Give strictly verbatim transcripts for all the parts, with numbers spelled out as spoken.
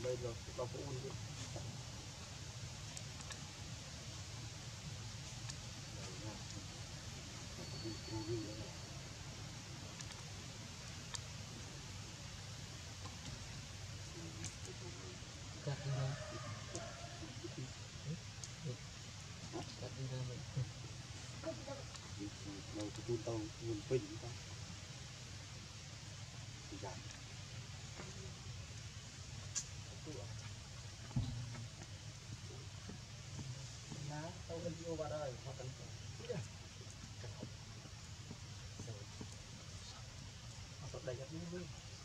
đây rồi có phụ huynh cắt đi ra cắt đi ra mình đầu cái tàu nguồn pin ta dài ná tàu lên vô vào đây hoặc cần sọt đầy các thứ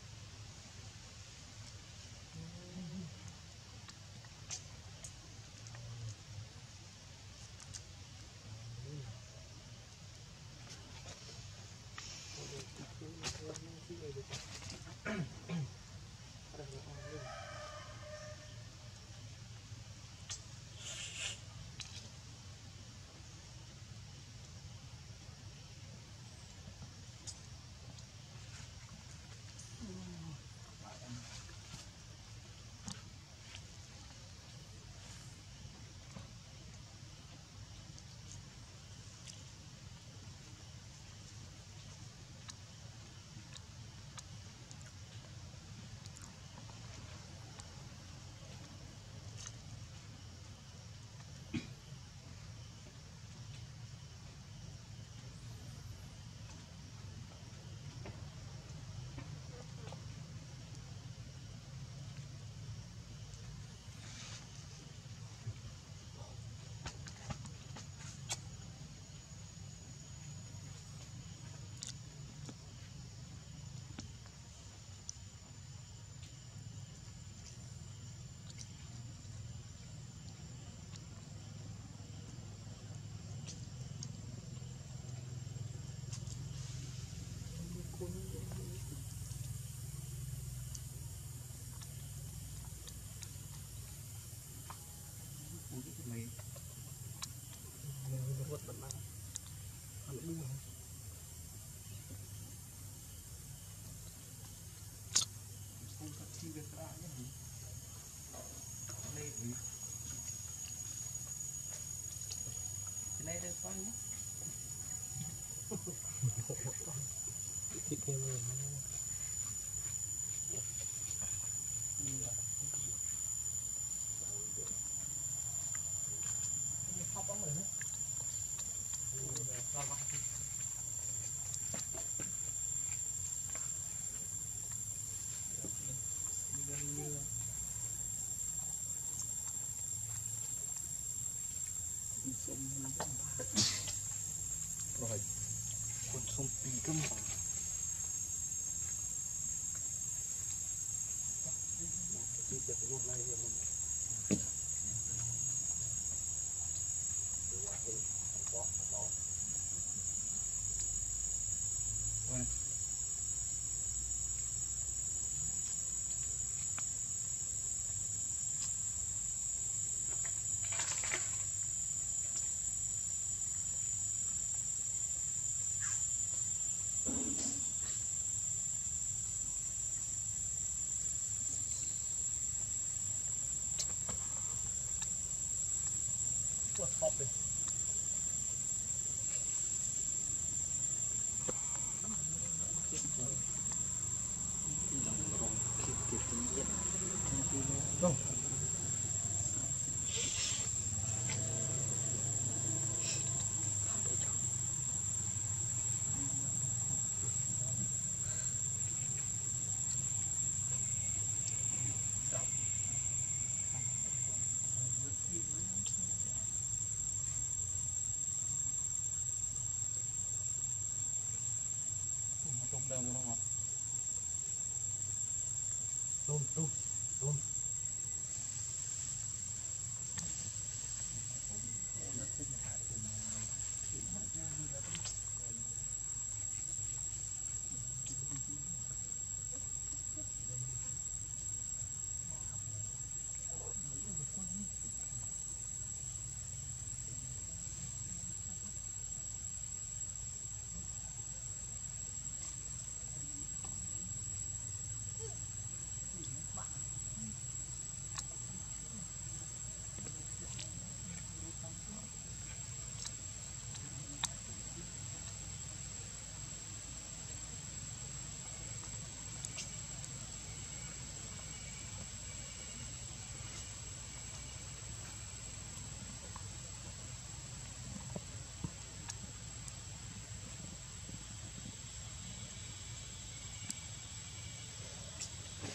mày nó vượt bận băng ăn đi không thật chi về ra nhé đây thì cái này đây khoan nhé thích em rồi hấp bóng rồi nữa ra vặt rồi con sông pì cơm đi chợ cái này rồi What's popping? Go. Tôm nó tôm tôm tôm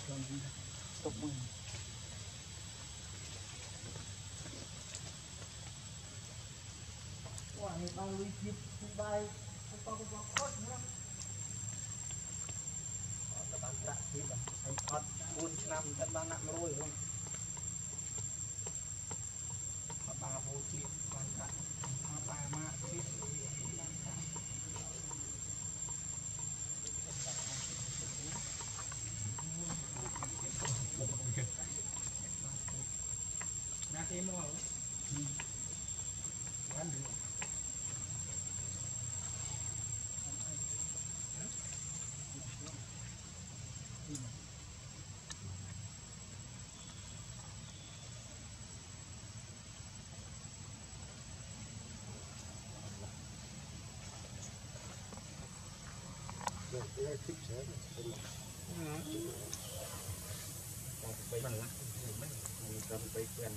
Stop mình. Wow, này bao ly chip bay, bao bao bao khót nữa. Là bạn đã chip à? Anh khót bốn năm tận ba năm rồi không? Ba vô chip bạn đã ba má chip. Nanti mau kan dulu Bây giờ mình cầm tay quen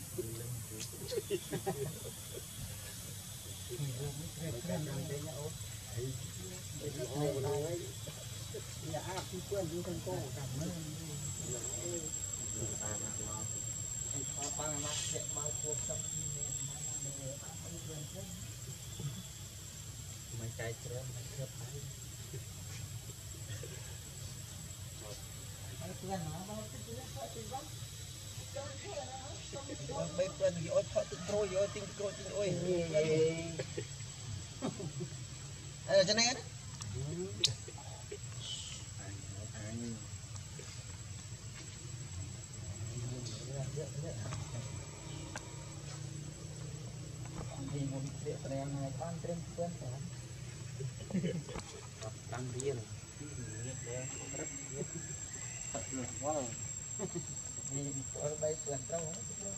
nhà áp cũng quen với con cô cảm ơn anh có ba má sẽ bao cuộc trong mấy cái trơn mấy cái đấy mấy quen nó bao cái gì đó thì lắm mấy quen thì ôi thọ tự trôi ôi tinh trôi tinh ôi ở trên này đấy thì một việc em này con trên quen phải đăng riêng rất wow đi ở đây quen đâu